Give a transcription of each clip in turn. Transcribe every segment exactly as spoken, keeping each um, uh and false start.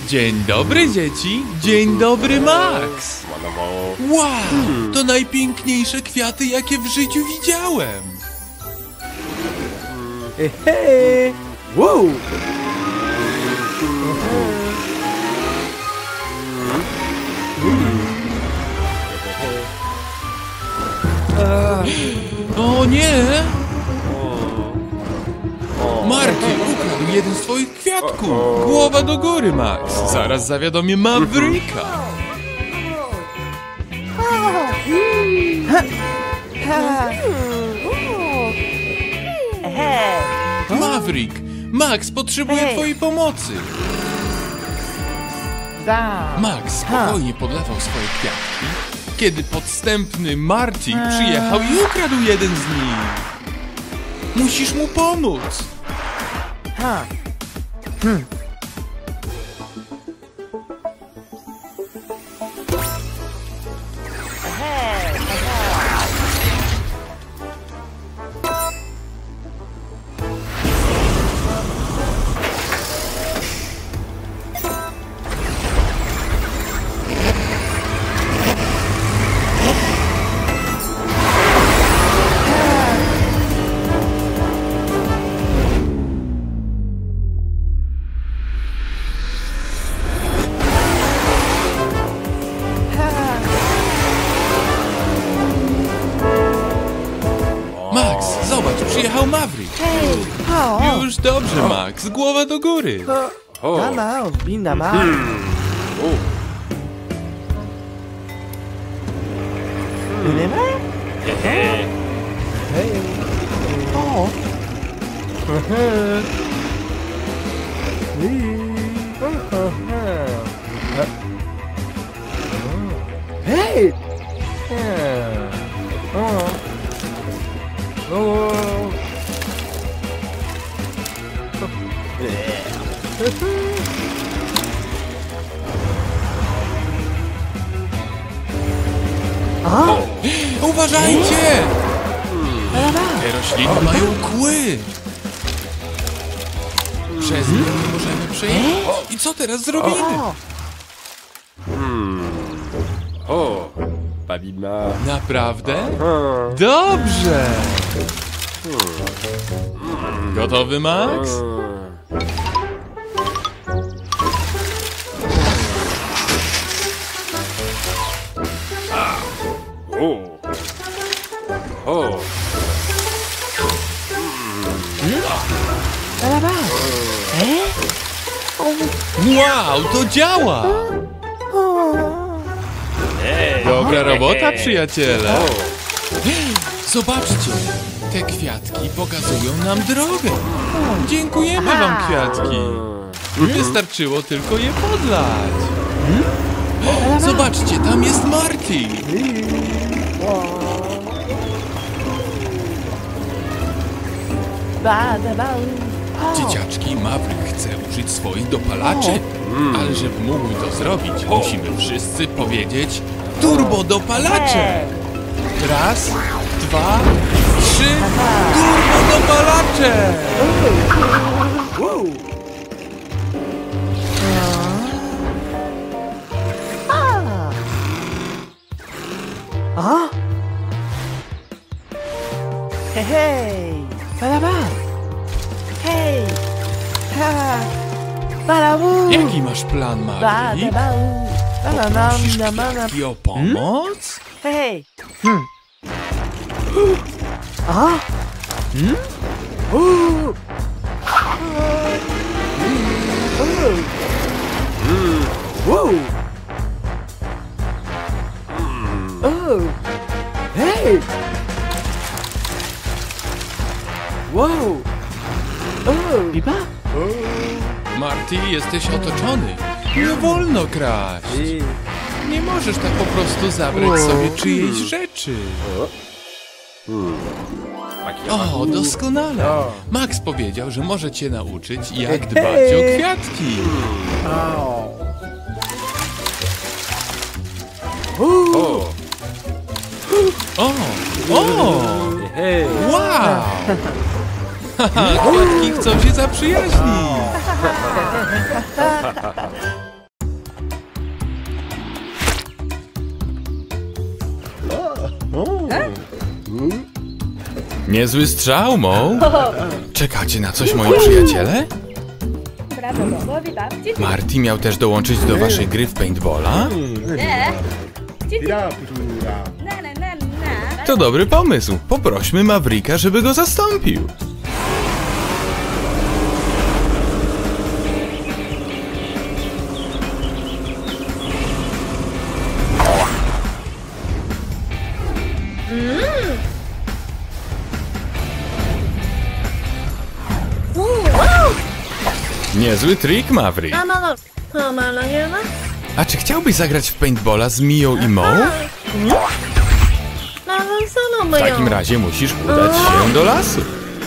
Dzień dobry, dzieci. Dzień dobry, Max. Wow, to najpiękniejsze kwiaty, jakie w życiu widziałem. Hej! Wow! O nie! Marty ukradł jeden z twoich kwiatków. Głowa do góry, Max. Zaraz zawiadomię Mavericka. Maverick, Max potrzebuje twojej pomocy. Max spokojnie podlewał swoje kwiatki, kiedy podstępny Marty przyjechał i ukradł jeden z nich. Musisz mu pomóc. Max, zobacz, przyjechał Maverick. Już dobrze, Max, głowa do góry. Mama, odbina ma. Nie ma? O! Hej! Uważajcie! Te rośliny mają kły. Przez nie nie możemy przejść. I co teraz zrobimy? O, Babima. Naprawdę? Dobrze! Gotowy, Max? O. O. Wow, to działa! Dobra robota, przyjaciele! Zobaczcie, te kwiatki pokazują nam drogę. Dziękujemy wam, kwiatki. Wystarczyło tylko je podlać. Zobaczcie, tam jest Marty. Dzieciaczki, Maverick chce użyć swoich dopalaczy, ale żeby mógł to zrobić, musimy wszyscy powiedzieć turbo dopalacze. Raz, dwa, trzy, turbo dopalacze! A? Hej! Balaba! Hej! Ha! Balabu! Jaki masz plan, Maverick? Prosisz kwiatki o pomoc? Hej! Hmm. A? Hmm? Uh. Wow! Oh! Hey! Wow! Oh! Biba? Marty, jesteś otoczony. Nie wolno kraść. Nie możesz tak po prostu zabrać sobie czyjejś rzeczy. O, doskonale. Max powiedział, że może cię nauczyć, jak dbać o kwiatki. O. O! O! Wow! Haha, kwiatki chcą się zaprzyjaźnić. Niezły strzał, Mo. Czekacie na coś, moi przyjaciele? Brawo, brawo, witam. Dzieci. Marty miał też dołączyć do waszej gry w paintballa? Nie. Dzieci. Tira, futura. Na, na, na, na. To dobry pomysł. Poprośmy Mavricka, żeby go zastąpił. Niezły trik, Maverick. A czy chciałbyś zagrać w paintballa z Mią i Mo? W takim razie musisz udać się do lasu.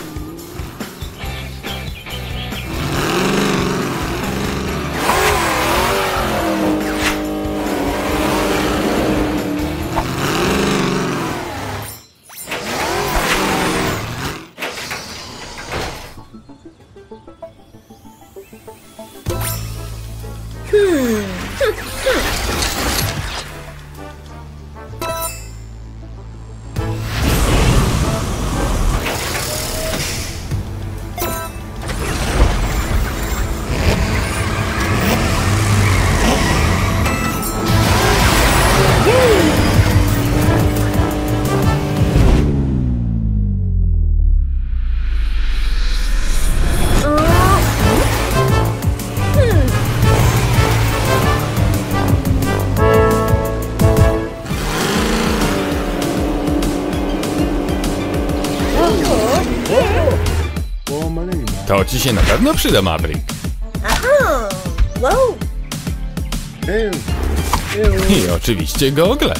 To ci się na pewno przyda, Maverick. I oczywiście gogle.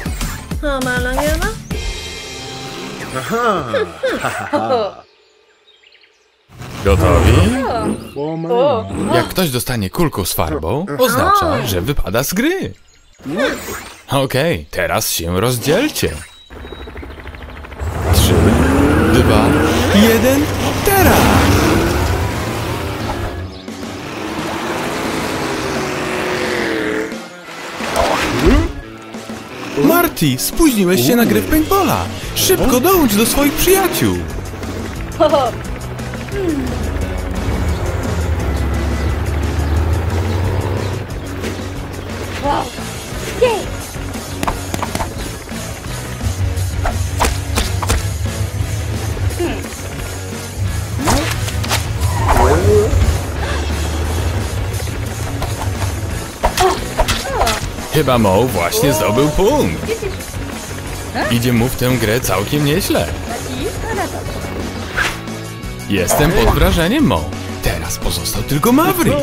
Gotowi? O, Jak ktoś dostanie kulką z farbą, oznacza, że wypada z gry. Okej, teraz się rozdzielcie. Trzy, dwa, jeden, teraz! Marty, spóźniłeś się na grę w paintballa. Szybko dołącz do swoich przyjaciół. ho, ho. Wow. Jej. Chyba Mo właśnie zdobył punkt. Idzie mu w tę grę całkiem nieźle. Jestem pod wrażeniem, Mo. Teraz pozostał tylko Maverick.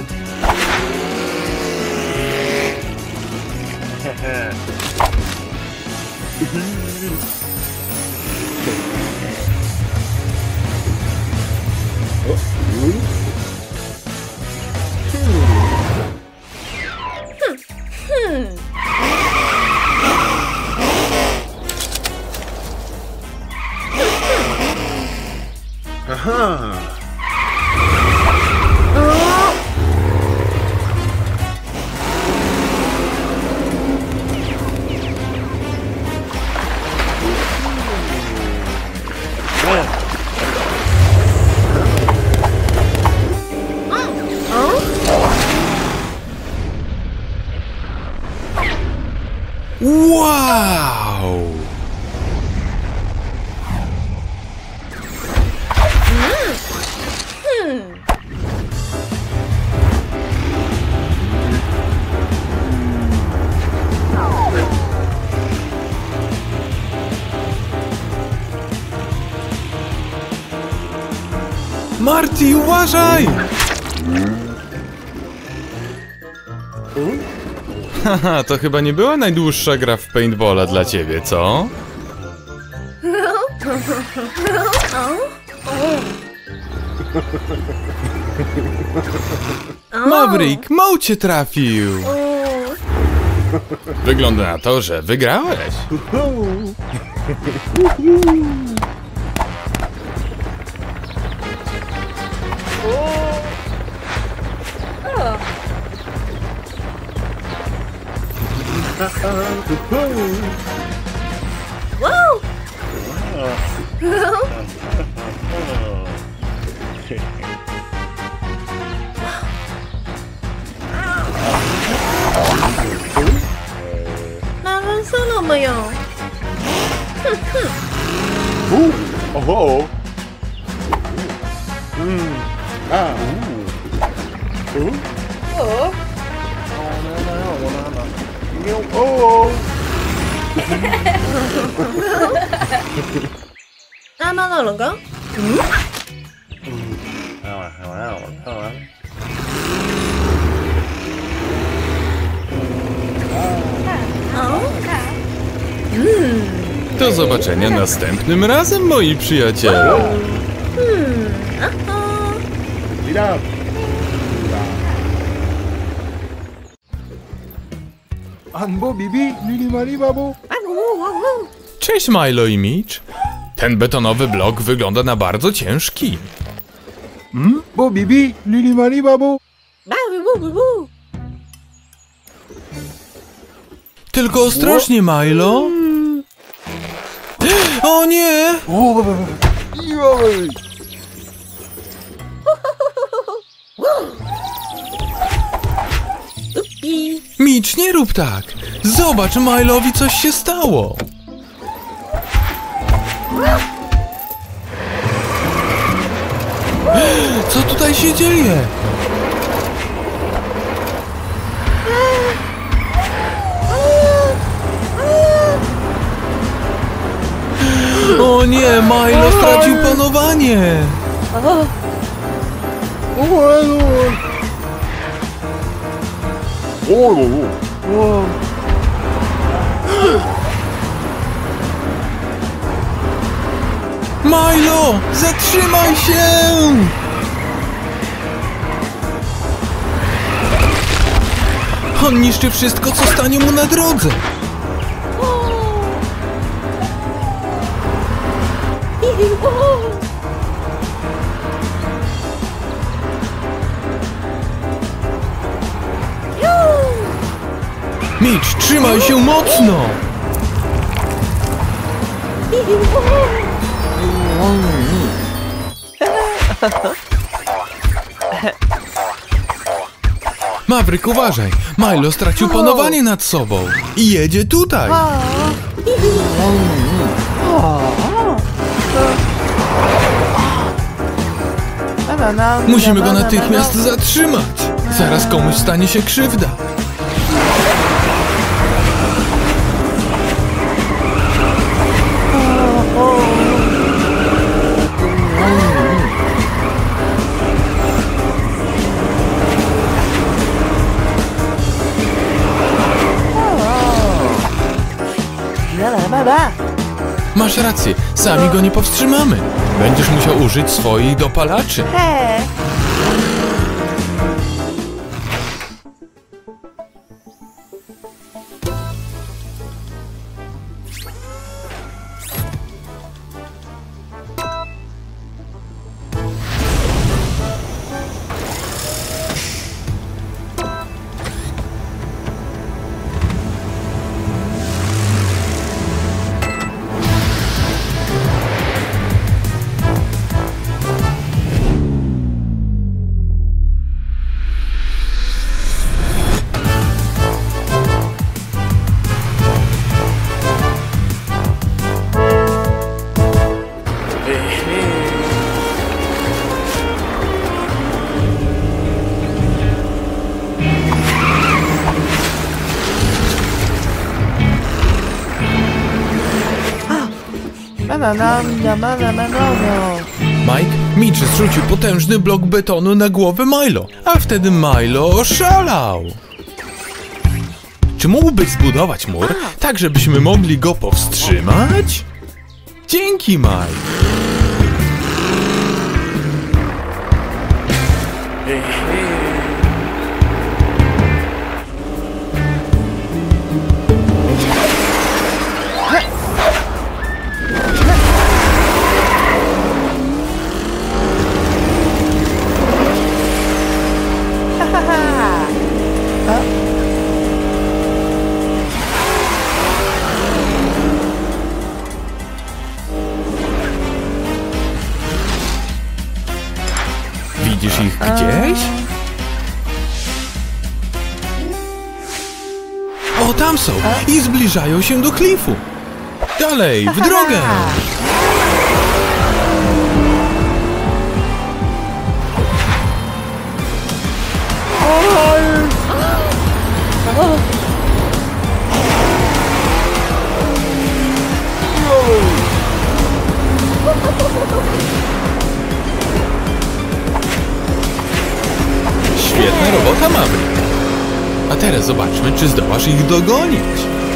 Wow! Marty, uważaj! Haha, to chyba nie była najdłuższa gra w paintballa dla ciebie, co? Maverick, Mo cię trafił! Wygląda na to, że wygrałeś. 나는 사람이야. 오호. 음. 아. 어? 오. 나만 그런가? 응? Do zobaczenia następnym razem, moi przyjaciele. Hmm. Aha. Mira. Anbo bibi, lili mali babu. Cześć, Milo i Mitch. Ten betonowy blok wygląda na bardzo ciężki. Hmm? Bo bibi, lili mali babu. Babu, bu, bu. Tylko ostrożnie, Milo. O nie! O, babu. Joj. Upi. Mitch, nie rób tak. Zobacz, Milowi coś się stało. Co tutaj się dzieje? O nie, Milo stracił panowanie. Wow. Milo, zatrzymaj się! On niszczy wszystko, co stanie mu na drodze. Mitch, trzymaj się mocno! Maverick, uważaj! Milo stracił panowanie nad sobą i jedzie tutaj! Musimy go natychmiast zatrzymać! Zaraz komuś stanie się krzywda! Masz rację, sami go nie powstrzymamy. Będziesz musiał użyć swoich dopalaczy. Mike, Mitch zrzucił potężny blok betonu na głowę Milo, a wtedy Milo oszalał. Czy mógłbyś zbudować mur, tak żebyśmy mogli go powstrzymać? Dzięki, Mike. tam są i zbliżają się do klifu. Dalej, w drogę! Świetna robota, Maverick. A teraz zobaczmy, czy zdołasz ich dogonić.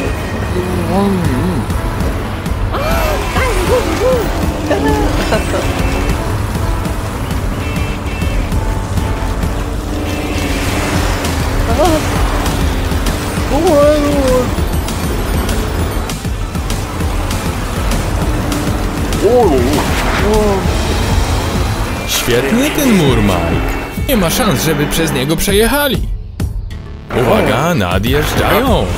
Świetny ten mur, Mike. Nie ma szans, żeby przez niego przejechali. Uwaga, nadjeżdżają.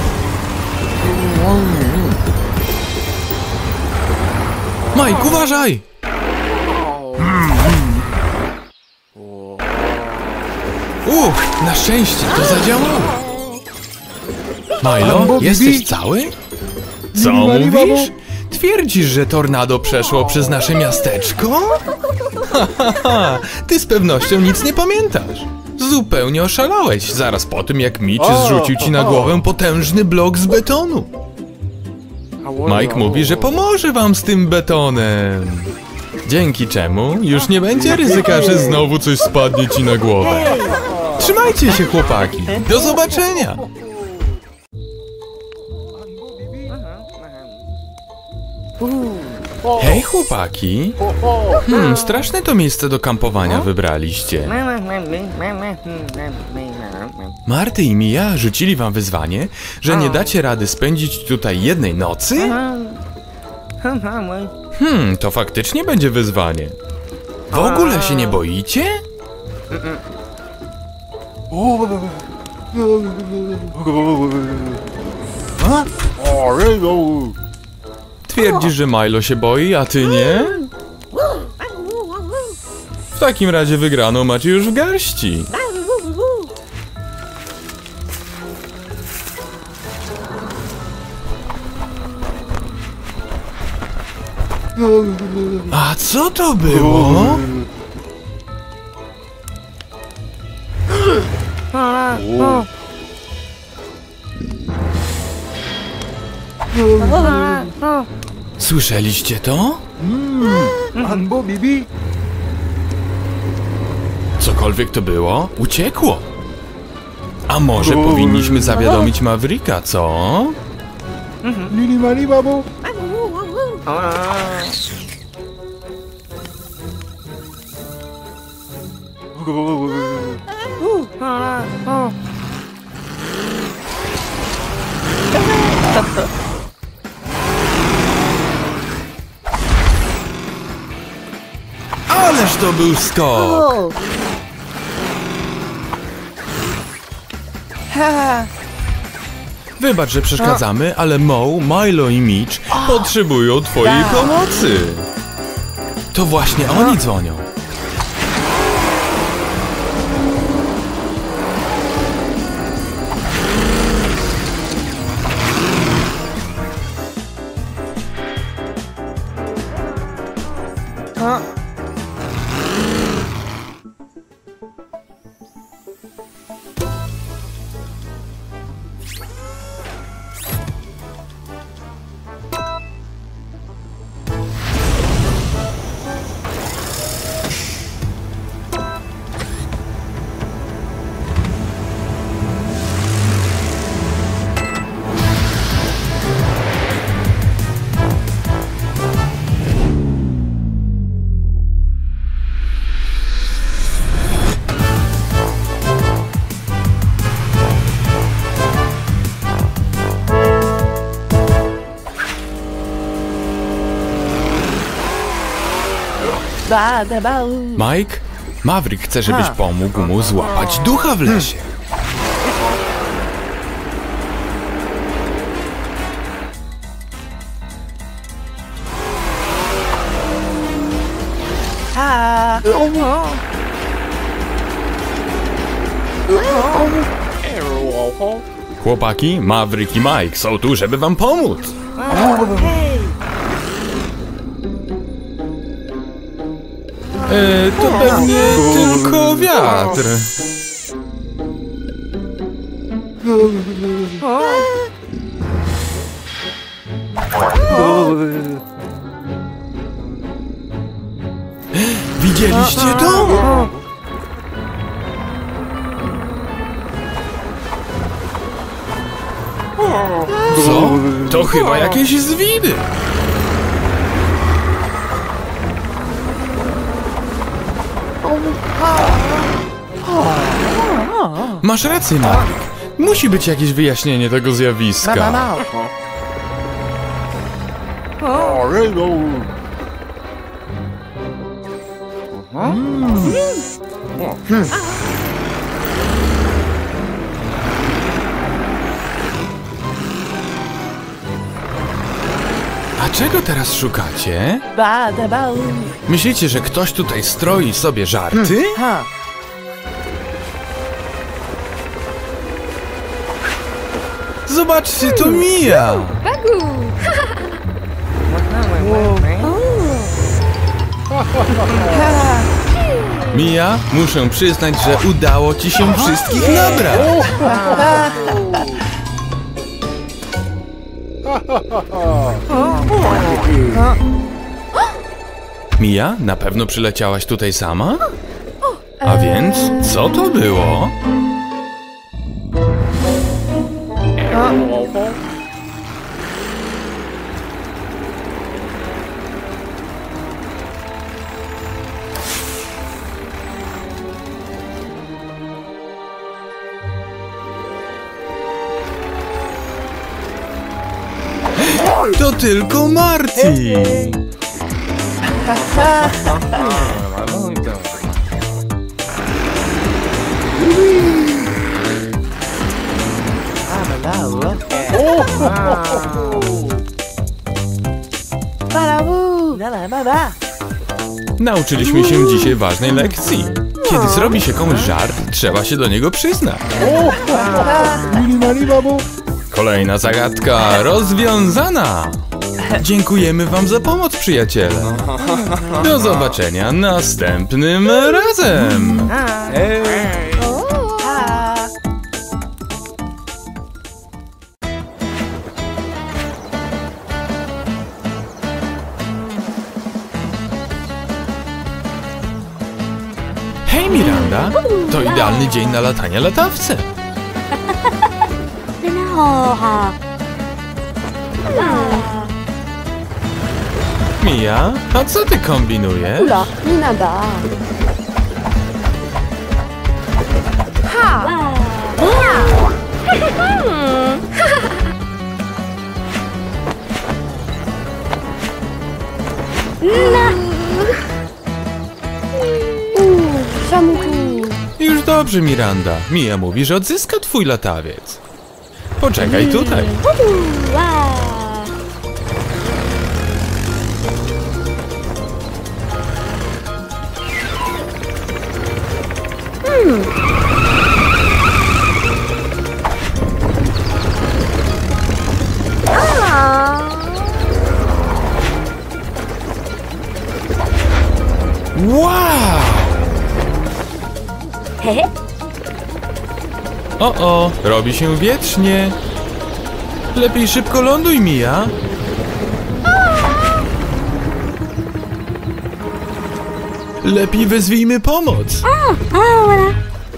Mike, uważaj! Uch, na szczęście to zadziałało. Milo, jesteś cały? Co mówisz? Twierdzisz, że tornado przeszło przez nasze miasteczko? Ha, ha, ha. Ty z pewnością nic nie pamiętasz. Zupełnie oszalałeś zaraz po tym, jak Mitch zrzucił ci na głowę potężny blok z betonu. Mike mówi, że pomoże wam z tym betonem. Dzięki czemu już nie będzie ryzyka, że znowu coś spadnie ci na głowę. Trzymajcie się, chłopaki. Do zobaczenia. Hej, chłopaki. Hmm, straszne to miejsce do kampowania wybraliście. Marty i Mia rzucili wam wyzwanie, że nie dacie rady spędzić tutaj jednej nocy? Hmm, to faktycznie będzie wyzwanie. W ogóle się nie boicie? Twierdzisz, że Milo się boi, a ty nie? W takim razie wygraną macie już w garści. A co to było? Słyszeliście to? Manbo, Bibi. Cokolwiek to było, uciekło. A może powinniśmy zawiadomić Mavericka, co? Lili Mali Babo. Ależ to był skok! Wybacz, że przeszkadzamy, ale Mo, Milo i Mitch potrzebują twojej pomocy. To właśnie oni dzwonią. Mike, Maverick chce, żebyś pomógł mu złapać ducha w lesie. Chłopaki, Maverick i Mike są tu, żeby wam pomóc. Hej! E, to pewnie tylko wiatr. Widzieliście to? Co? To chyba jakieś zwidy. Masz rację, Maverick. Musi być jakieś wyjaśnienie tego zjawiska. Oh, there you go. A czego teraz szukacie? Ba, da, ba, u. Myślicie, że ktoś tutaj stroi sobie żarty? Ha. Zobaczcie, to Mia! Bagu! Mia, muszę przyznać, że udało ci się wszystkich nabrać. Mia, na pewno przyleciałaś tutaj sama? A więc, co to było? To tylko Marty! Nauczyliśmy się dzisiaj ważnej lekcji. Kiedy zrobi się komuś żart, trzeba się do niego przyznać. Lili Mali Babu. Kolejna zagadka rozwiązana! Dziękujemy wam za pomoc, przyjaciele. Do zobaczenia następnym razem! Hej, Miranda! To idealny dzień na latanie latawce. Oha. Mia, a co ty kombinujesz? Ula, nie nada. Ha! Na! Uuu, zamku. Już dobrze, Miranda. Mia mówi, że odzyska twój latawiec. Poczekaj tutaj. Wow. Hmm. A. Wow! Hehe. O, o, robi się wietrznie. Lepiej szybko ląduj, Mia. Lepiej wezwijmy pomoc. Aura.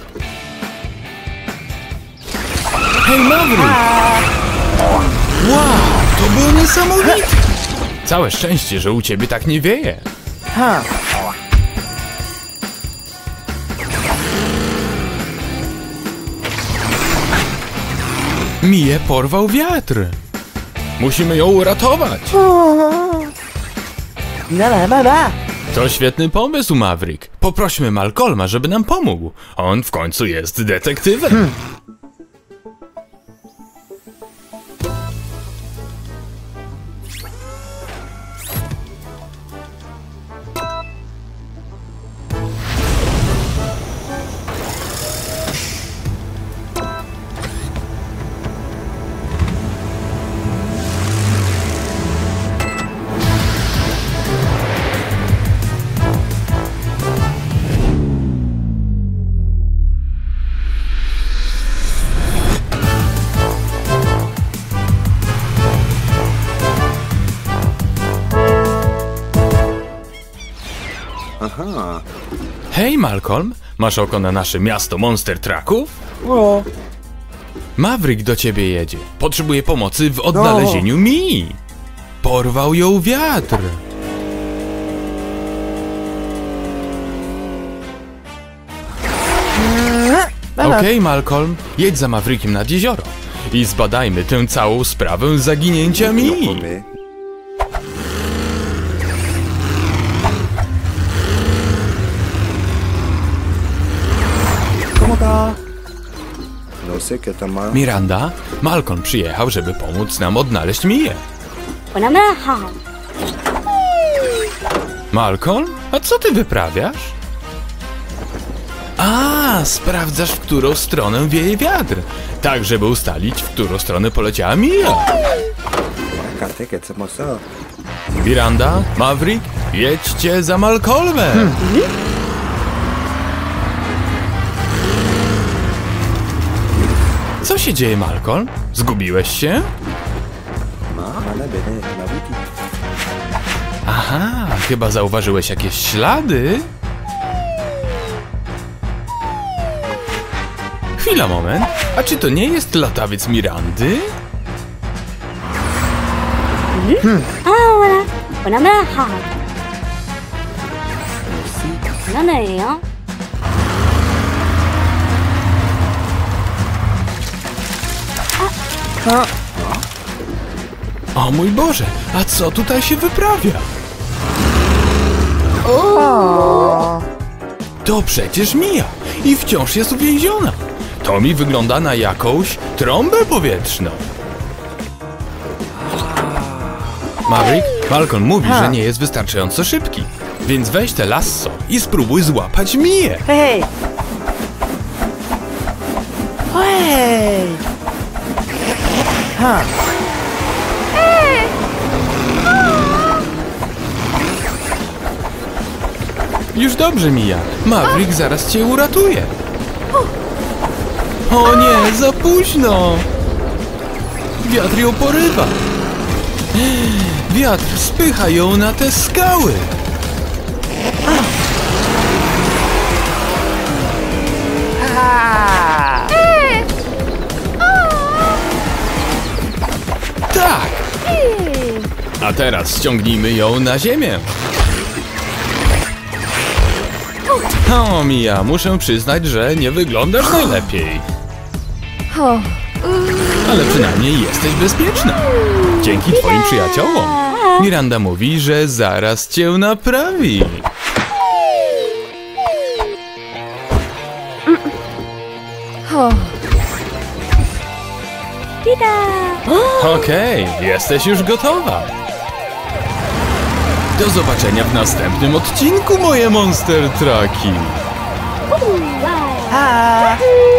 Hej, Maverick! Wow, to było niesamowite. Całe szczęście, że u ciebie tak nie wieje. Ha. Mię porwał wiatr. Musimy ją uratować. Nala, baba. To świetny pomysł, Maverick. Poprośmy Malcolma, żeby nam pomógł. On w końcu jest detektywem. Hmm. Aha. Hej, Malcolm, masz oko na nasze miasto Monster Trucków? O, Maverick do ciebie jedzie. Potrzebuje pomocy w odnalezieniu Mii. Porwał ją wiatr. Okej, Malcolm, jedź za Maverickiem nad jezioro i zbadajmy tę całą sprawę zaginięcia Mii. Come? komoda. No sé qué está mal. Miranda, Malcolm przyjechał, żeby pomóc nam odnaleźć Mię. ونماها Malcolm, a co ty wyprawiasz? A, sprawdzasz, w którą stronę wieje wiatr, tak żeby ustalić, w którą stronę poleciała Mia. Cállate que hacemos eso. Miranda, Maverick, jedźcie za Malcolmem. Co się dzieje, Malcolm? Zgubiłeś się? Mana bene na wiki. Aha, chyba zauważyłeś jakieś ślady? Chwila, moment. A czy to nie jest latawiec Mirandy? ahora ونماها ننيا Ha, O mój Boże, a co tutaj się wyprawia? o. To przecież Mia i wciąż jest uwięziona. To mi wygląda na jakąś trąbę powietrzną. Maverick, Malcolm mówi, Ha. że nie jest wystarczająco szybki. Więc weź te lasso i spróbuj złapać Mię. Hej, hej. Hej. Ha, Już dobrze, Mia. Maverick zaraz cię uratuje. O nie, za późno. Wiatr ją porywa. Wiatr spycha ją na te skały. ha. Tak. A teraz ściągnijmy ją na ziemię. O, Mia, muszę przyznać, że nie wyglądasz najlepiej. Ale przynajmniej jesteś bezpieczna. Dzięki twoim przyjaciołom. Miranda mówi, że zaraz cię naprawi. Tita Okej, jesteś już gotowa. Do zobaczenia w następnym odcinku, moje Monster Trucki. wow Ha.